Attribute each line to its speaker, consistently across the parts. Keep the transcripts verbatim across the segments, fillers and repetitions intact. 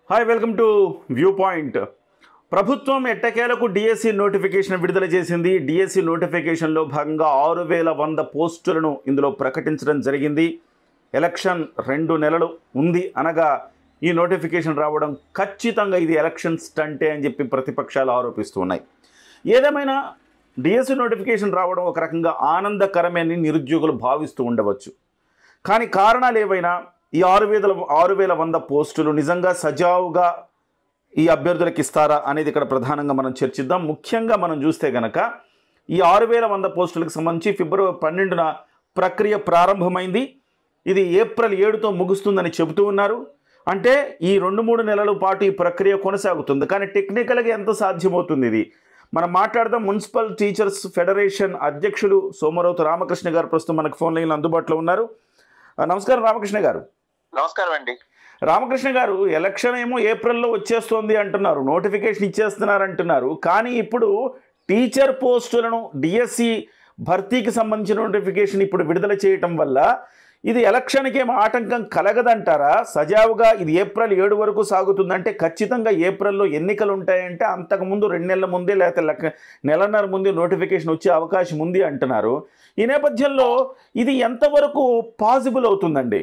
Speaker 1: Hi welcome to view point. ప్రభుత్వం ఎట్టకేలకు DSC notification విడుదల చేసింది. డిఎస్సి నోటిఫికేషన్లో భాగంగా ఆరు వేల వంద పోస్టులను ఇందులో ప్రకటించడం జరిగింది. ఎలక్షన్ రెండు నెలలు ఉంది అనగా ఈ నోటిఫికేషన్ రావడం ఖచ్చితంగా ఇది ఎలక్షన్ స్టంటే అని చెప్పి ప్రతిపక్షాలు ఆరోపిస్తూ ఉన్నాయి. ఏదేమైనా డిఎస్సి నోటిఫికేషన్ రావడం ఒక రకంగా ఆనందకరమే అని నిరుద్యోగులు భావిస్తూ ఉండవచ్చు. కానీ కారణాలు ఏవైనా ఈ ఆరు వేల ఆరు వేల వంద పోస్టులు నిజంగా సజావుగా ఈ అభ్యర్థులకు ఇస్తారా అనేది ఇక్కడ ప్రధానంగా మనం చర్చిద్దాం. ముఖ్యంగా మనం చూస్తే కనుక ఈ ఆరు వేల వంద పోస్టులకు సంబంధించి ఫిబ్రవరి పన్నెండున ప్రక్రియ ప్రారంభమైంది. ఇది ఏప్రిల్ ఏడుతో ముగుస్తుందని చెబుతూ ఉన్నారు. అంటే ఈ రెండు మూడు నెలల పాటు ఈ ప్రక్రియ కొనసాగుతుంది. కానీ టెక్నికల్గా ఎంత సాధ్యమవుతుంది ఇది మనం మాట్లాడదాం. మున్సిపల్ టీచర్స్ ఫెడరేషన్ అధ్యక్షులు సోమరౌతు రామకృష్ణ గారు ప్రస్తుతం మనకు ఫోన్ లైన్లో అందుబాటులో ఉన్నారు. నమస్కారం రామకృష్ణ గారు.
Speaker 2: నమస్కారం అండి.
Speaker 1: రామకృష్ణ గారు, ఎలక్షన్ ఏమో ఏప్రిల్లో వచ్చేస్తోంది అంటున్నారు, నోటిఫికేషన్ ఇచ్చేస్తున్నారు అంటున్నారు. కానీ ఇప్పుడు టీచర్ పోస్టులను డిఎస్సి భర్తీకి సంబంధించిన నోటిఫికేషన్ ఇప్పుడు విడుదల చేయటం వల్ల ఇది ఎలక్షన్కి ఏమో ఆటంకం కలగదంటారా? సజావుగా ఇది ఏప్రిల్ ఏడు వరకు సాగుతుందంటే ఖచ్చితంగా ఏప్రిల్లో ఎన్నికలు ఉంటాయంటే అంతకుముందు రెండు నెలల ముందే లేకపోతే నెలన్నర ముందే నోటిఫికేషన్ వచ్చే అవకాశం ఉంది అంటున్నారు. ఈ నేపథ్యంలో ఇది ఎంతవరకు పాసిబుల్ అవుతుందండి?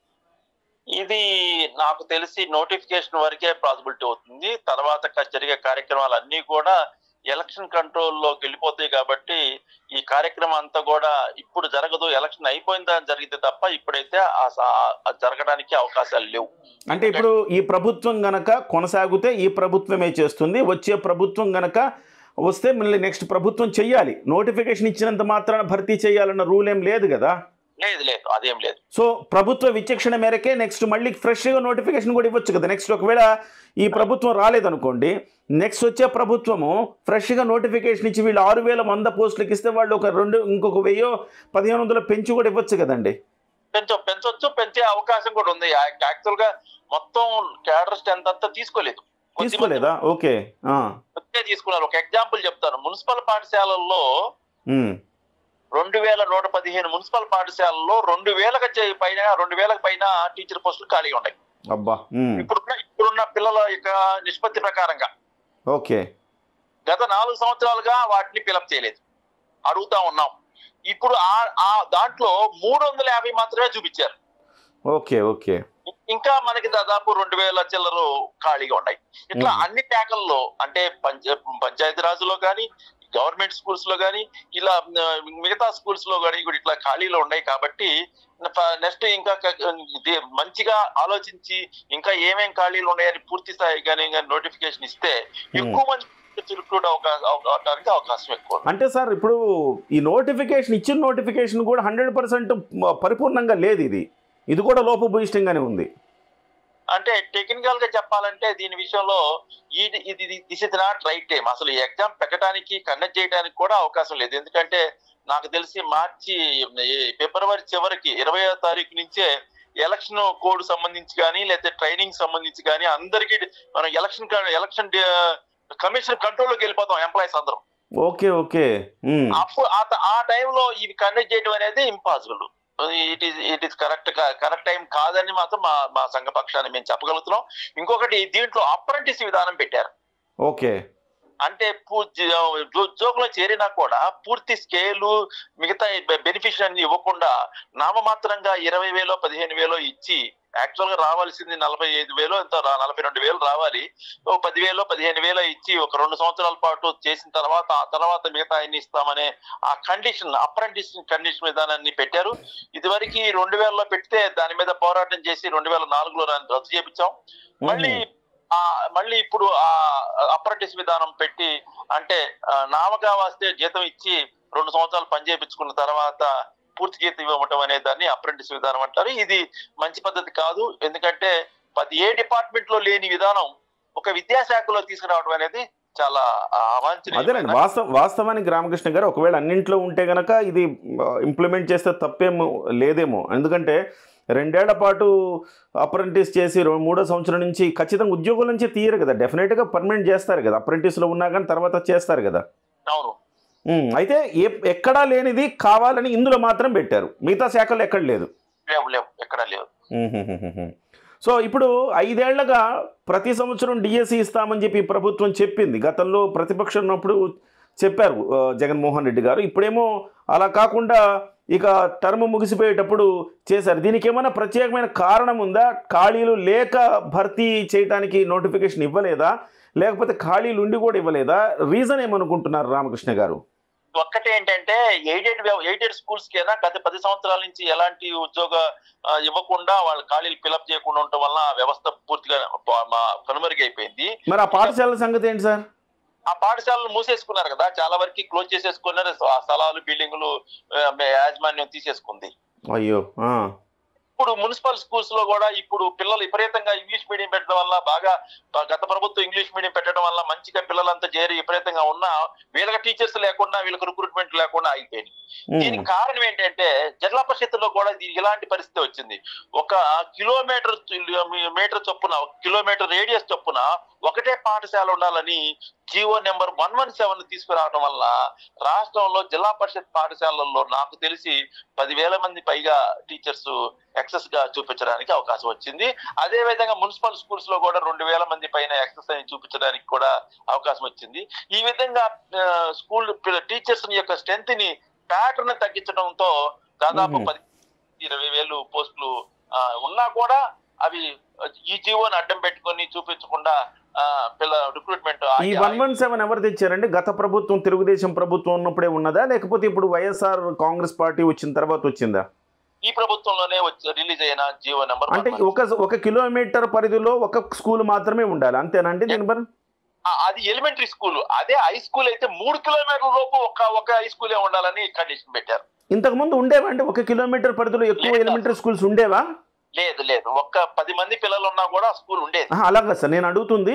Speaker 2: ఇది నాకు తెలిసి నోటిఫికేషన్ వరకే పాసిబిలిటీ అవుతుంది. తర్వాత జరిగే కార్యక్రమాలు అన్నీ కూడా ఎలక్షన్ కంట్రోల్లోకి వెళ్ళిపోతాయి. కాబట్టి ఈ కార్యక్రమం అంతా కూడా ఇప్పుడు జరగదు, ఎలక్షన్ అయిపోయిందని జరిగితే తప్ప ఇప్పుడైతే జరగడానికి అవకాశాలు లేవు.
Speaker 1: అంటే ఇప్పుడు ఈ ప్రభుత్వం గనక కొనసాగితే ఈ ప్రభుత్వమే చేస్తుంది, వచ్చే ప్రభుత్వం గనక వస్తే మళ్ళీ నెక్స్ట్ ప్రభుత్వం చెయ్యాలి. నోటిఫికేషన్ ఇచ్చినంత మాత్రాన భర్తీ చేయాలన్న రూల్ ఏం లేదు కదా?
Speaker 2: లేదు లేదు అదేం లేదు.
Speaker 1: సో ప్రభుత్వ విచక్షణ మేరకే నెక్స్ట్ మళ్ళీ ఫ్రెష్గా నోటిఫికేషన్ కూడా ఇవ్వచ్చు కదా. నెక్స్ట్ ఒకవేళ ఈ ప్రభుత్వం రాలేదనుకోండి, నెక్స్ట్ వచ్చే ప్రభుత్వము ఫ్రెష్గా నోటిఫికేషన్ ఇచ్చి వీళ్ళు ఆరు వేల వంద పోస్టులకు ఇస్తే వాళ్ళు ఒక రెండు ఇంకొక వెయ్యో పదిహేను వందల పెంచి కూడా ఇవ్వచ్చు కదండి.
Speaker 2: పెంచ పెంచవచ్చు పెంచే అవకాశం కూడా ఉంది. యాక్చువల్ గా మొత్తం క్యాడర్ స్ట్రెంత్ అంతా తీసుకోలేదు.
Speaker 1: తీసుకోలేదా? ఓకే,
Speaker 2: తీసుకున్నారు. ఒక ఎగ్జాంపుల్ చెప్తాను. మున్సిపల్ పాఠశాలల్లో రెండు వేల నూట పదిహేను మున్సిపల్ పాఠశాలలో రెండు వేలకు పైన రెండు వేలకు పైన టీచర్ పోస్టులు ఖాళీగా ఉన్నాయి.
Speaker 1: అబ్బా.
Speaker 2: ఇప్పుడున్న ఇప్పుడున్న పిల్లల యొక్క నిష్పత్తి ప్రకారంగా
Speaker 1: ఓకే
Speaker 2: గత నాలుగు సంవత్సరాలుగా వాటిని ఫిలప్ చేయలేదు, అడుగుతా ఉన్నాం. ఇప్పుడు ఆ దాంట్లో మూడు వందల యాభై మాత్రమే చూపించారు.
Speaker 1: ఓకే ఓకే
Speaker 2: ఇంకా మనకి దాదాపు రెండు వేల చిల్లరు ఖాళీగా ఉన్నాయి. ఇట్లా అన్ని శాఖల్లో అంటే పంచ పంచాయతీ రాజులో కానీ గవర్నమెంట్ స్కూల్స్ లో కానీ ఇలా మిగతా స్కూల్స్ లో కానీ కూడా ఇట్లా ఖాళీలు ఉన్నాయి. కాబట్టి నెక్స్ట్ ఇంకా మంచిగా ఆలోచించి ఇంకా ఏమేం ఖాళీలు ఉన్నాయని పూర్తి స్థాయి కానీ నోటిఫికేషన్ ఇస్తే ఎక్కువ మంది రిక్రూట్ అవడానికి అవకాశం ఎక్కువ.
Speaker 1: అంటే సార్ ఇప్పుడు ఈ నోటిఫికేషన్ ఇచ్చిన నోటిఫికేషన్ కూడా హండ్రెడ్ పర్సెంట్ పరిపూర్ణంగా లేదు. ఇది ఇది కూడా లోపభూయిష్టంగానే ఉంది.
Speaker 2: అంటే టెక్నికల్ గా చెప్పాలంటే దీని విషయంలో ఇది ఇది this is not right time. అసలు ఈ ఎగ్జామ్ పెట్టడానికి కండక్ట్ చేయడానికి కూడా అవకాశం లేదు. ఎందుకంటే నాకు తెలిసి మార్చి ఫిబ్రవరి చివరికి ఇరవయో తారీఖు నుంచే ఎలక్షన్ కోడ్ సంబంధించి కానీ లేకపోతే ట్రైనింగ్ సంబంధించి కానీ అందరికీ మనం ఎలక్షన్ ఎలక్షన్ కమిషన్ కంట్రోల్లోకి వెళ్ళిపోతాం ఎంప్లాయీస్ అందరం.
Speaker 1: ఓకే ఓకే
Speaker 2: అప్పుడు ఆ టైంలో ఇవి కండక్ట్ చేయడం అనేది impossible. It is it is correct correct time కాదని మాత్రం మా మా సంఘ పక్షాన్ని మేము చెప్పగలుగుతున్నాం. ఇంకొకటి దీంట్లో అప్రెంటిస్ విధానం పెట్టారు.
Speaker 1: ఓకే
Speaker 2: అంటే ఉద్యోగంలో చేరినా కూడా పూర్తి స్కేలు మిగతా బెనిఫిట్ అన్ని ఇవ్వకుండా నామమాత్రంగా ఇరవై వేలో పదిహేను వేలో ఇచ్చి యాక్చువల్ గా రావాల్సింది నలభై ఐదు వేలు ఎంత నలభై రెండు వేలు రావాలి. ఒక పదివేలో పదిహేను వేలో ఇచ్చి ఒక రెండు సంవత్సరాల పాటు చేసిన తర్వాత ఆ తర్వాత మిగతా అన్ని ఇస్తామనే ఆ కండిషన్ అప్రెంటిస్ కండిషన్ విధానాన్ని పెట్టారు. ఇదివరకు రెండు వేలలో పెడితే దాని మీద పోరాటం చేసి రెండు వేల నాలుగులో దాన్ని రద్దు చేపించాం. మళ్ళీ ఆ మళ్ళీ ఇప్పుడు ఆ అప్రెంటిస్ విధానం పెట్టి అంటే నామగా వస్తే జీతం ఇచ్చి రెండు సంవత్సరాలు పని చేయించుకున్న తర్వాత పూర్తి జీతం ఇవ్వటం అనే దాన్ని అప్రెంటిస్ విధానం అంటారు. ఇది మంచి పద్ధతి కాదు. ఎందుకంటే ప్రతి ఏ డిపార్ట్మెంట్ లో లేని విధానం ఒక విద్యాశాఖలో తీసుకురావడం అనేది చాలా
Speaker 1: అదేనండి వాస్తవ వాస్తవానికి రామకృష్ణ గారు, ఒకవేళ అన్నింట్లో ఉంటే గనక ఇది ఇంప్లిమెంట్ చేస్తే తప్పేమో లేదేమో. ఎందుకంటే రెండేళ్ల పాటు అప్రెంటిస్ చేసి మూడో సంవత్సరం నుంచి ఖచ్చితంగా ఉద్యోగుల నుంచి తీయరు కదా, డెఫినెట్గా పర్మనెంట్ చేస్తారు కదా. అప్రెంటిస్లో ఉన్నా కానీ తర్వాత చేస్తారు కదా.
Speaker 2: అవును.
Speaker 1: అయితే ఎక్కడా లేనిది కావాలని ఇందులో మాత్రం పెట్టారు, మిగతా శాఖలు ఎక్కడ లేదు.
Speaker 2: ఎక్కడ లేదు.
Speaker 1: సో ఇప్పుడు ఐదేళ్లుగా ప్రతి సంవత్సరం డిఎస్సి ఇస్తామని చెప్పి ప్రభుత్వం చెప్పింది. గతంలో ప్రతిపక్షం ఉన్నప్పుడు చెప్పారు జగన్మోహన్ రెడ్డి గారు. ఇప్పుడేమో అలా కాకుండా ఇక టర్మ్ ముగిసిపోయేటప్పుడు చేశారు. దీనికి ఏమైనా ప్రత్యేకమైన కారణం ఉందా? ఖాళీలు లేక భర్తీ చేయడానికి నోటిఫికేషన్ ఇవ్వలేదా, లేకపోతే ఖాళీలు ఉండి కూడా ఇవ్వలేదా? రీజన్ ఏమనుకుంటున్నారు రామకృష్ణ గారు?
Speaker 2: ఒక్కటే ఏంటంటే ఎయిడెడ్ ఎయిడెడ్ స్కూల్స్ కైనా గత పది సంవత్సరాల నుంచి ఎలాంటి ఉద్యోగ ఇవ్వకుండా వాళ్ళ ఖాళీలు ఫిలప్ చేయకుండా ఉండటం వల్ల వ్యవస్థ పూర్తిగా కనుమరుగైపోయింది.
Speaker 1: మరి ఆ పాఠశాలల సంగతి ఏంటి సార్?
Speaker 2: ఆ పాఠశాలలు మూసేసుకున్నారు కదా, చాలా వరకు క్లోజ్ చేసేసుకున్నారు. స్థలాలు బిల్డింగులు యాజమాన్యం తీసేసుకుంది.
Speaker 1: అయ్యో.
Speaker 2: ఇప్పుడు మున్సిపల్ స్కూల్స్ లో కూడా ఇప్పుడు పిల్లలు విపరీతంగా ఇంగ్లీష్ మీడియం పెట్టడం వల్ల, బాగా గత ప్రభుత్వం ఇంగ్లీష్ మీడియం పెట్టడం వల్ల మంచిగా పిల్లలంతా చేరి విపరీతంగా ఉన్నా వీళ్ళకి టీచర్స్ లేకుండా వీళ్ళకి రిక్రూట్మెంట్ లేకుండా అయిపోయింది. దీనికి కారణం ఏంటంటే జిల్లా పరిషత్తులో కూడా ఇలాంటి పరిస్థితి వచ్చింది. ఒక కిలోమీటర్ మీటర్ చొప్పున కిలోమీటర్ రేడియస్ చొప్పున ఒకటే పాఠశాల ఉండాలని GO number one one seven తీసుకురావడం వల్ల రాష్ట్రంలో జిల్లా పరిషత్ పాఠశాలల్లో నాకు తెలిసి పదివేల మంది పైగా టీచర్స్ ఎక్సెస్ గా చూపించడానికి అవకాశం వచ్చింది. అదే విధంగా మున్సిపల్ స్కూల్స్ లో కూడా రెండు వేల మంది పైన ఎక్సెస్ అని చూపించడానికి కూడా అవకాశం వచ్చింది. ఈ విధంగా స్కూల్ టీచర్స్ యొక్క స్ట్రెంత్ ని ప్యాటర్న్ తగ్గించడంతో దాదాపు పది ఇరవై వేలు పోస్టులు ఉన్నా కూడా అవి ఈ జీవోని అడ్డం పెట్టుకొని చూపించకుండా పిల్ల రిక్రూట్మెంట్.
Speaker 1: ఈ వన్ వన్ సెవెన్ ఎవరు తెచ్చారండి? గత ప్రభుత్వం తెలుగుదేశం ప్రభుత్వం ఉన్నప్పుడే ఉన్నదా, లేకపోతే ఇప్పుడు వైఎస్ఆర్ కాంగ్రెస్ పార్టీ వచ్చిన తర్వాత వచ్చిందా?
Speaker 2: ఈ ప్రభుత్వంలోనే రిలీజ్ అయిన జీవో నెంబర్.
Speaker 1: అంటే ఒక ఒక కిలోమీటర్ పరిధిలో ఒక స్కూల్ మాత్రమే ఉండాలి, అంతేనండి? దీని మరి
Speaker 2: అది ఎలిమెంటరీ స్కూల్. అదే హై స్కూల్ అయితే మూడు కిలోమీటర్ల లోపు ఒక ఒక హై స్కూలే ఉండాలని కండిషన్ పెట్టారు.
Speaker 1: ఇంతకు ముందు ఉండేవా అంటే ఒక కిలోమీటర్ పరిధిలో ఎక్కువ ఎలిమెంటరీ స్కూల్స్ ఉండేవా?
Speaker 2: లేదు లేదు, ఒక్క పది మంది పిల్లలు ఉన్నా కూడా స్కూల్ ఉండేది.
Speaker 1: అలాగా సార్, నేను అడుగుతుంది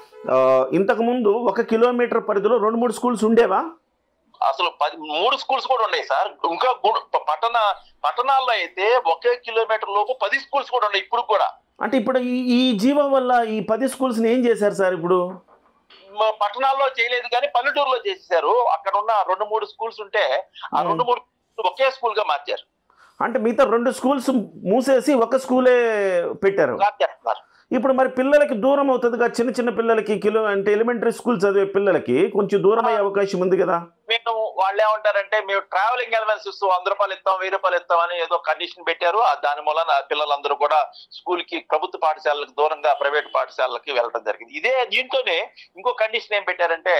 Speaker 1: ఇంతకు ముందు ఒక కిలోమీటర్ పరిధిలో రెండు మూడు స్కూల్స్ ఉండేవా?
Speaker 2: అసలు పది మూడు స్కూల్స్ కూడా ఉన్నాయి సార్. ఇంకా పట్టణ పట్టణాల్లో అయితే ఒకే కిలోమీటర్ లోపు పది స్కూల్స్ కూడా ఉన్నాయి ఇప్పుడు కూడా.
Speaker 1: అంటే ఇప్పుడు ఈ ఈ జీవో వల్ల ఈ పది స్కూల్స్ ఏం చేశారు సార్? ఇప్పుడు
Speaker 2: పట్టణాల్లో చేయలేదు కానీ పల్లెటూరులో చేసేసారు. అక్కడ ఉన్న రెండు మూడు స్కూల్స్ ఉంటే ఆ రెండు మూడు ఒకే స్కూల్ గా మార్చారు.
Speaker 1: అంటే మిగతా రెండు స్కూల్స్ మూసేసి ఒక స్కూలే పెట్టారు. ఇప్పుడు మరి పిల్లలకి దూరం అవుతుంది కదా, చిన్న చిన్న పిల్లలకి కిలో అంటే ఎలిమెంటరీ స్కూల్ చదివే పిల్లలకి కొంచెం దూరం అయ్యే అవకాశం ఉంది కదా.
Speaker 2: మేము వాళ్ళు ఏమంటారంటే మేము ట్రావెలింగ్ అలవెన్సెస్ వంద రూపాయలు ఇస్తాం వెయ్యి రూపాయలు ఇస్తాం అని ఏదో కండిషన్ పెట్టారు. దాని మూలన పిల్లలందరూ కూడా స్కూల్ కి ప్రభుత్వ పాఠశాలలకు దూరంగా ప్రైవేట్ పాఠశాలకి వెళ్ళడం జరిగింది. ఇదే దీంతోనే ఇంకో కండిషన్ ఏం పెట్టారంటే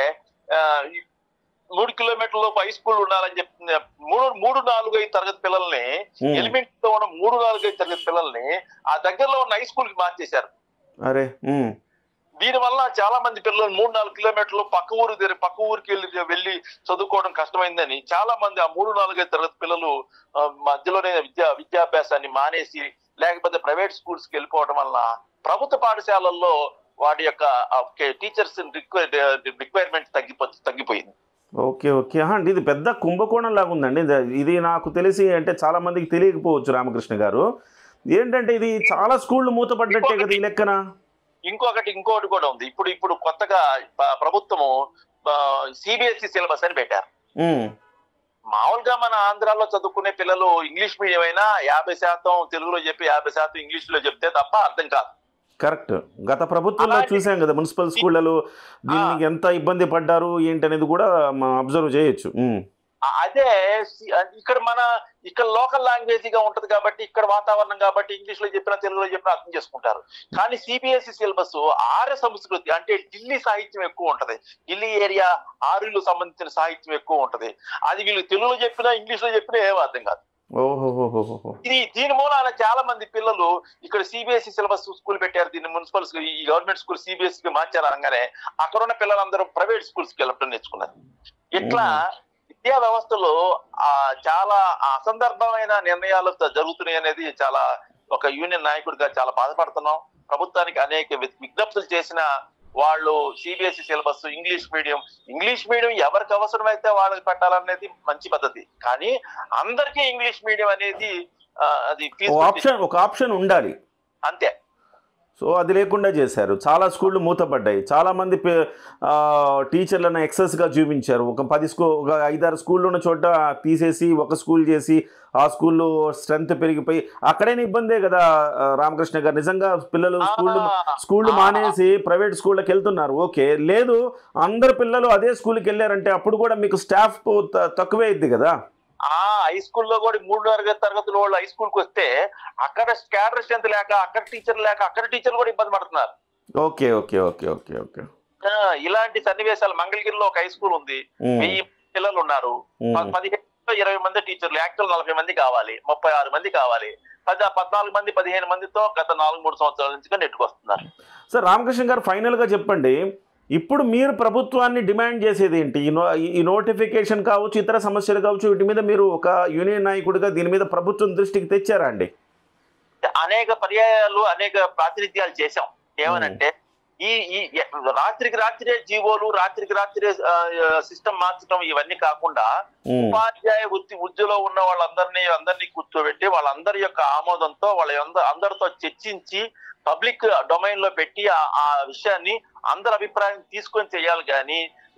Speaker 2: మూడు కిలోమీటర్ల హై స్కూల్ ఉండాలని చెప్తుంది. మూడు మూడు నాలుగు ఐదు తరగతి పిల్లల్ని ఎలిమెంటరీ తో ఉన్న మూడు నాలుగు ఐదు తరగతి పిల్లల్ని ఆ దగ్గరలో ఉన్న హై స్కూల్ కి మార్చేశారు.
Speaker 1: అరే
Speaker 2: దీని వల్ల చాలా మంది పిల్లలు మూడు నాలుగు కిలోమీటర్లు పక్క ఊరు పక్క ఊరికి వెళ్ళి వెళ్ళి చదువుకోవడం కష్టమైందని చాలా మంది ఆ మూడు నాలుగైదు తరగతి పిల్లలు మధ్యలోనే విద్యా విద్యాభ్యాసాన్ని మానేసి లేకపోతే ప్రైవేట్ స్కూల్స్ కి వెళ్ళిపోవడం వల్ల ప్రభుత్వ పాఠశాలల్లో వాటి యొక్క టీచర్స్ రిక్వైర్మెంట్ తగ్గిపో తగ్గిపోయింది.
Speaker 1: ఓకే ఓకే అండి, ఇది పెద్ద కుంభకోణం లాగా ఉందండి. ఇది నాకు తెలిసి అంటే చాలా మందికి తెలియకపోవచ్చు రామకృష్ణ గారు. ఏంటంటే ఇది చాలా స్కూళ్ళు మూతపడ్డట్టే కదా ఈ లెక్కన.
Speaker 2: ఇంకొకటి ఇంకొకటి కూడా ఉంది. ఇప్పుడు ఇప్పుడు కొత్తగా ప్రభుత్వము సిబిఎస్ఈ సిలబస్ అని పెట్టారు. మామూలుగా మన ఆంధ్రాలో చదువుకునే పిల్లలు ఇంగ్లీష్ మీడియం అయినా యాభై శాతం తెలుగులో చెప్పి యాభై శాతం ఇంగ్లీష్ లో చెప్తే తప్ప అర్థం కాదు.
Speaker 1: కరెక్ట్. గత ప్రభుత్వంలో చూసాం కదా మున్సిపల్ స్కూళ్ళలో దీనికి ఎంత ఇబ్బంది పడ్డారు ఏంటనేది కూడా అబ్జర్వ్ చేయొచ్చు.
Speaker 2: అదే ఇక్కడ మన ఇక్కడ లోకల్ లాంగ్వేజ్ గా ఉంటది కాబట్టి ఇక్కడ వాతావరణం కాబట్టి ఇంగ్లీష్ లో చెప్పినా తెలుగులో చెప్పినా అర్థం చేసుకుంటారు. కానీ సిబిఎస్ఈ సిలబస్ ఆర్య సంస్కృతి అంటే ఢిల్లీ సాహిత్యం ఎక్కువ ఉంటది. ఢిల్లీ ఏరియా ఆర్యులు సంబంధించిన సాహిత్యం ఎక్కువ ఉంటది. అది వీళ్ళు తెలుగులో చెప్పినా ఇంగ్లీష్ లో చెప్పినా ఏం అర్థం కాదు. ఇది దీని మూలాన చాలా మంది పిల్లలు ఇక్కడ సిబిఎస్ఈ సిలబస్ స్కూల్ పెట్టారు. దీన్ని మున్సిపల్ ఈ గవర్నమెంట్ స్కూల్ సిబిఎస్ఈకి మార్చారు అనగానే అక్కడ ఉన్న పిల్లలందరూ ప్రైవేట్ స్కూల్స్ కి వెళ్ళడం నేర్చుకున్నారు. ఇట్లా విద్యా వ్యవస్థలో ఆ చాలా అసందర్భమైన నిర్ణయాలు జరుగుతున్నాయి అనేది చాలా ఒక యూనియన్ నాయకుడిగా చాలా బాధపడుతున్నాం. ప్రభుత్వానికి అనేక విజ్ఞప్తులు చేసిన వాళ్ళు CBSE syllabus English medium English medium ఎవరికి అవసరమైతే వాళ్ళకి పెట్టాలనేది మంచి పద్ధతి. కానీ అందరికీ ఇంగ్లీష్ మీడియం అనేది అది
Speaker 1: ఒక ఆప్షన్ ఉండాలి
Speaker 2: అంతే.
Speaker 1: సో అది లేకుండా చేశారు. చాలా స్కూళ్ళు మూతపడ్డాయి. చాలామంది టీచర్లను ఎక్సెస్గా చూపించారు. ఒక పది స్కూ ఒక ఐదారు స్కూళ్ళు ఉన్న చోట తీసేసి ఒక స్కూల్ చేసి ఆ స్కూల్లో స్ట్రెంత్ పెరిగిపోయి అక్కడైనా ఇబ్బందే కదా రామకృష్ణ గారు. నిజంగా పిల్లలు స్కూళ్ళు స్కూళ్ళు మానేసి ప్రైవేట్ స్కూళ్ళకి వెళ్తున్నారు. ఓకే, లేదు అందరు పిల్లలు అదే స్కూల్కి వెళ్ళారంటే అప్పుడు కూడా మీకు స్టాఫ్ తక్కువే అయింది కదా.
Speaker 2: ఆ హై స్కూల్లో కూడా మూడు తరగతి తరగతుల వాళ్ళు హై స్కూల్కి వస్తే అక్కడ క్యాడర్ స్ట్రెంత్ లేక అక్కడ టీచర్ లేక అక్కడ టీచర్లు కూడా ఇబ్బంది పడుతున్నారు.
Speaker 1: Okay okay okay okay okay
Speaker 2: ఇలాంటి సన్నివేశాలు మంగళగిరిలో ఒక హై స్కూల్ ఉంది, వెయ్యి పిల్లలు ఉన్నారు, పదిహేను ఇరవై మంది టీచర్లు, యాక్చువల్ నలభై మంది కావాలి, ముప్పై ఆరు మంది కావాలి, పది పద్నాలుగు మంది పదిహేను మందితో గత నాలుగు మూడు సంవత్సరాల నుంచి నెట్టుకొస్తున్నారు.
Speaker 1: సార్ రామకృష్ణ గారు ఫైనల్గా చెప్పండి, ఇప్పుడు మీరు ప్రభుత్వాన్ని డిమాండ్ చేసేది ఏంటి? ఈ నో ఈ నోటిఫికేషన్ కావచ్చు, ఇతర సమస్యలు కావచ్చు, వీటి మీద మీరు ఒక యూనియన్ నాయకుడిగా దీని మీద ప్రభుత్వం దృష్టికి తెచ్చారా అండి?
Speaker 2: అనేక పర్యాయాలు అనేక ప్రాతినిధ్యాలు చేశాం. ఏమనంటే ఈ ఈ రాత్రికి రాత్రే జీవోలు, రాత్రికి రాత్రే సిస్టమ్ మార్చడం ఇవన్నీ కాకుండా ఉపాధ్యాయ వృత్తి వృద్ధిలో ఉన్న వాళ్ళందరినీ అందరినీ కూర్చోబెట్టి వాళ్ళందరి యొక్క ఆమోదంతో వాళ్ళ అందరితో చర్చించి పబ్లిక్ డొమైన్ లో పెట్టి ఆ విషయాన్ని అందరి అభిప్రాయం తీసుకొని చేయాలి. కానీ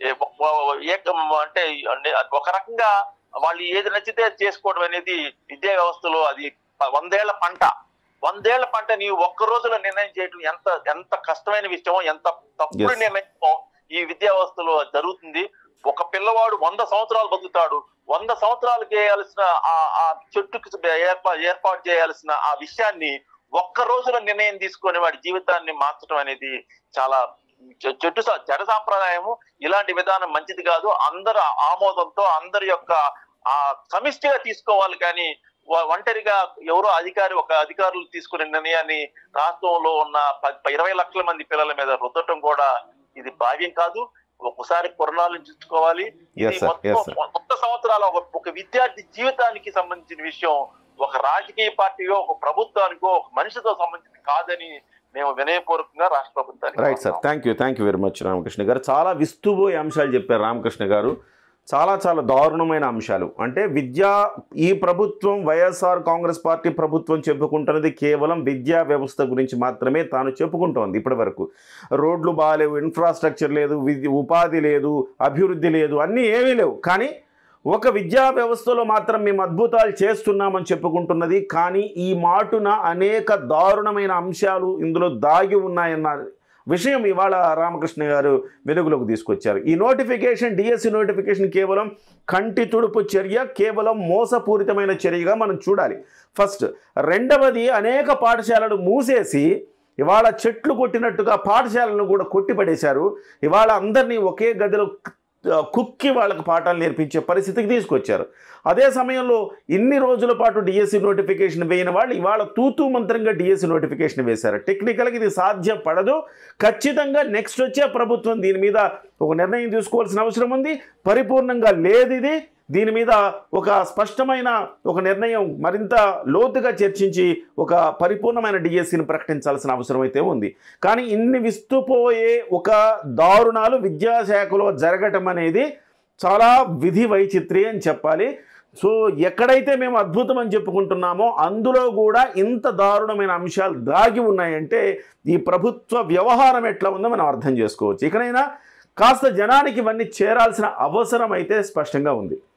Speaker 2: అంటే ఒక రకంగా వాళ్ళు ఏది నచ్చితే చేసుకోవడం అనేది విద్యా వ్యవస్థలో అది వందేళ్ల పంట. వందేళ్ల పంట నీవు ఒక్క రోజులో నిర్ణయం చేయడం ఎంత ఎంత కష్టమైన విషయం, ఎంత తప్పుడు నిర్ణయం ఈ విద్యా వ్యవస్థలో జరుగుతుంది. ఒక పిల్లవాడు వంద సంవత్సరాలు బతుకుతాడు, వంద సంవత్సరాలు చేయాల్సిన ఆ చెట్టుకు ఏర్పాటు ఏర్పాటు చేయాల్సిన ఆ విషయాన్ని ఒక్క రోజులో నిర్ణయం తీసుకొని వాడి జీవితాన్ని మార్చడం అనేది చాలా చెట్టు జడ సాంప్రదాయము. ఇలాంటి విధానం మంచిది కాదు. అందరు ఆమోదంతో అందరి యొక్క ఆ సమిష్టిగా తీసుకోవాలి. కానీ ఒంటరిగా ఎవరో అధికారి ఒక అధికారులు తీసుకునే నిర్ణయాన్ని రాష్ట్రంలో ఉన్న ఇరవై లక్షల మంది పిల్లల మీద రుద్దటం కూడా ఇది భావ్యం కాదు. ఒకసారి పురాణాలను చూసుకోవాలి. ఇది కొత్త సంవత్సరాల ఒక విద్యార్థి జీవితానికి సంబంధించిన విషయం ఒక రాజకీయ పార్టీయో ఒక ప్రభుత్వానికో ఒక మనిషితో సంబంధించి కాదని మేము వినయపూర్వకంగా రాష్ట్ర ప్రభుత్వానికి.
Speaker 1: Right sir, thank you thank you very much Ramakrishna garu. చాలా విస్తుపోయే అంశాలు చెప్పారు రామకృష్ణ గారు. చాలా చాలా దారుణమైన అంశాలు. అంటే విద్యా ఈ ప్రభుత్వం వైఎస్ఆర్ కాంగ్రెస్ పార్టీ ప్రభుత్వం చెప్పుకుంటున్నది కేవలం విద్యా వ్యవస్థ గురించి మాత్రమే తాను చెప్పుకుంటోంది. ఇప్పటి వరకు రోడ్లు బాగాలేవు, ఇన్ఫ్రాస్ట్రక్చర్ లేదు, విద్య ఉపాధి లేదు, అభివృద్ధి లేదు, అన్నీ ఏమీ లేవు. కానీ ఒక విద్యా వ్యవస్థలో మాత్రం మేము అద్భుతాలు చేస్తున్నామని చెప్పుకుంటున్నది. కానీ ఈ మాటున అనేక దారుణమైన అంశాలు ఇందులో దాగి ఉన్నాయన్న విషయం ఇవాళ రామకృష్ణ గారు వెలుగులోకి తీసుకొచ్చారు. ఈ నోటిఫికేషన్ డిఎస్సి నోటిఫికేషన్ కేవలం కంటి తుడుపు చర్య, కేవలం మోసపూరితమైన చర్యగా మనం చూడాలి ఫస్ట్. రెండవది, అనేక పాఠశాలలు మూసేసి ఇవాళ చెట్లు కొట్టినట్టుగా పాఠశాలను కూడా కొట్టిపడేశారు. ఇవాళ అందరినీ ఒకే గదిలో కుక్కి వాళ్ళకు పాఠాలు నేర్పించే పరిస్థితికి తీసుకొచ్చారు. అదే సమయంలో ఇన్ని రోజుల పాటు డిఎస్సి నోటిఫికేషన్ వేయని వాళ్ళు ఇవాళ తూతూ మంత్రంగా డిఎస్సి నోటిఫికేషన్ వేశారు. టెక్నికల్గా ఇది సాధ్యపడదు. ఖచ్చితంగా నెక్స్ట్ వచ్చే ప్రభుత్వం దీని మీద ఒక నిర్ణయం తీసుకోవాల్సిన అవసరం ఉంది. పరిపూర్ణంగా లేదు ఇది. దీని మీద ఒక స్పష్టమైన ఒక నిర్ణయం మరింత లోతుగా చర్చించి ఒక పరిపూర్ణమైన డిఎస్సిని ప్రకటించాల్సిన అవసరం అయితే ఉంది. కానీ ఇన్ని విస్తుపోయే ఒక దారుణాలు విద్యాశాఖలో జరగటం అనేది చాలా విధి వైచిత్రి అని చెప్పాలి. సో ఎక్కడైతే మేము అద్భుతం అని చెప్పుకుంటున్నామో అందులో కూడా ఇంత దారుణమైన అంశాలు దాగి ఉన్నాయంటే ఈ ప్రభుత్వ వ్యవహారం ఎట్లా ఉందో మనం అర్థం చేసుకోవచ్చు. ఇకనైనా కాస్త జనానికి ఇవన్నీ చేరాల్సిన అవసరం అయితే స్పష్టంగా ఉంది.